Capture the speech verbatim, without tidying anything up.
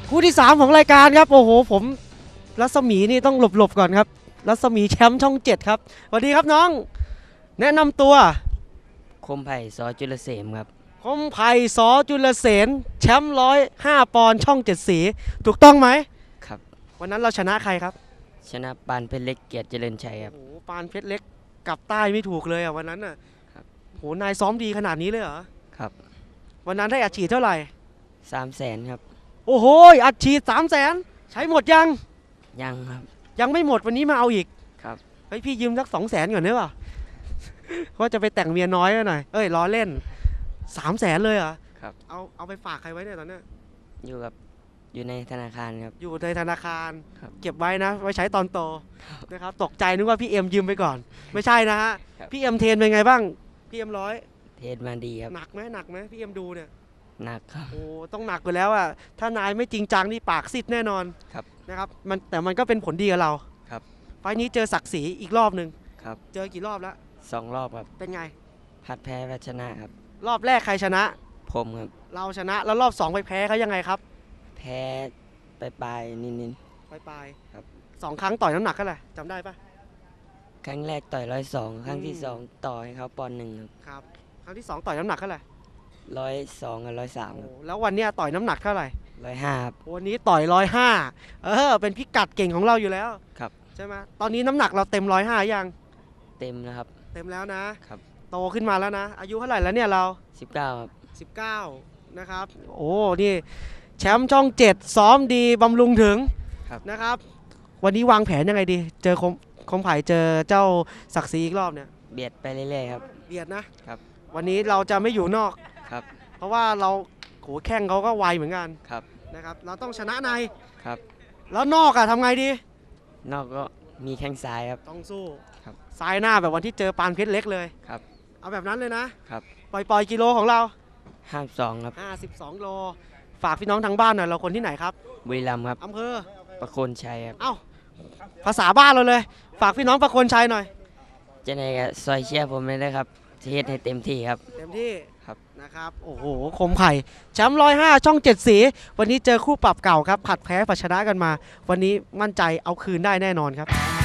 คู่ที่สามของรายการครับโอ้โหผมรัศมีนี่ต้องหลบๆก่อนครับรัศมีแชมป์ช่องเจ็ดครับสวัสดีครับน้องแนะนำตัวคมไผ่ซอจุลเสมครับคมไผ่สอจุลเสนแชมป์ร้อยห้าปอนด์ช่องเจ็ดสีถูกต้องไหมครับวันนั้นเราชนะใครครับชนะปานเพชรเล็กเกียรติเจริญชัยครับโอ้โหปานเพชรเล็กกลับใต้ไม่ถูกเลยอ่ะวันนั้นอ่ะครับโหนายซ้อมดีขนาดนี้เลยเหรอครับวันนั้นได้อัดฉีดเท่าไหร่สามแสนครับโอ้โหอัดฉีดสามแสนใช้หมดยังยังครับยังไม่หมดวันนี้มาเอาอีกครับเฮ้ยพี่ยืมสักสองแสนก่อนได้ป่ะว่าจะไปแต่งเมียน้อยหน่อยเอ้ยล้อเล่นสามแสนเลยเหรอครับเอาเอาไปฝากใครไว้เนี่ยตอนเนี้ยอยู่กับอยู่ในธนาคารครับอยู่ในธนาคารครับเก็บไว้นะไว้ใช้ตอนโตนะครับตกใจนึกว่าพี่เอ็มยืมไปก่อนไม่ใช่นะฮะพี่เอ็มเทรนเป็นไงบ้างพี่เอ็มร้อยเทรนมาดีครับหนักไหมหนักไหมพี่เอ็มดูเนี่ยหนักครับโอ้ต้องหนักกว่าแล้วอ่ะถ้านายไม่จริงจังนี่ปากซิดแน่นอนครับนะครับมันแต่มันก็เป็นผลดีกับเราครับไฟล์นี้เจอศักดิ์ศรีอีกรอบหนึ่งครับเจอกี่รอบแล้วสองรอบครับเป็นไงพัดแพ้พัชนะครับรอบแรกใครชนะผมครับเราชนะแล้วรอบสองไปแพ้เขายังไงครับแพ้ไปปลายนิดนิดไปปลายครับสองครั้งต่อยน้ำหนักเท่าไหร่จำได้ปะครั้งแรกต่อยร้อยสองครั้งที่สองต่อยเขาปอนหนึ่งครับครั้งที่สองต่อยน้ำหนักเท่าไหร่ร้อยสองกับร้อยสามแล้ววันนี้ต่อยน้ำหนักเท่าไหร่ร้อยห้าวันนี้ต่อยร้อยห้าเออเป็นพิกัดเก่งของเราอยู่แล้วครับใช่ไหมตอนนี้น้ำหนักเราเต็มร้อยห้ายังเต็มนะครับเต็มแล้วนะครับโตขึ้นมาแล้วนะอายุเท่าไหร่แล้วเนี่ยเราสิบเก้าครับสิบเก้านะครับโอ้นี่แชมป์ช่องเจ็ดซ้อมดีบำรุงถึงนะครับวันนี้วางแผนยังไงดีเจอคมคมไผ่เจอเจ้าศักดิ์ศรีอีกรอบเนี่ยเบียดไปเรื่อยๆครับเบียดนะครับวันนี้เราจะไม่อยู่นอกครับเพราะว่าเราโหแข้งเขาก็ไวเหมือนกันครับนะครับเราต้องชนะในครับแล้วนอกอะทำไงดีนอกก็มีแข้งซ้ายครับต้องสู้ครับซ้ายหน้าแบบวันที่เจอปานเพชรเล็กเลยครับเอาแบบนั้นเลยนะครับปล่อยปล่อยกิโลของเราห้าสองครับห้าสิบสองโลฝากพี่น้องทางบ้านหน่อยเราคนที่ไหนครับบุรีรัมย์ครับอำเภอประโคนชัยครับเอ้าภาษาบ้านเราเลยฝากพี่น้องประโคนชัยหน่อยจะไหนก็ซอยเชียร์ผมเลยนะครับเฮ็ดให้เต็มที่ครับเต็มที่ครับนะครับโอ้โหคมไผ่แชมป์ร้อยห้าช่องเจ็ดสีวันนี้เจอคู่ปรับเก่าครับผัดแพ้ผัดชนะกันมาวันนี้มั่นใจเอาคืนได้แน่นอนครับ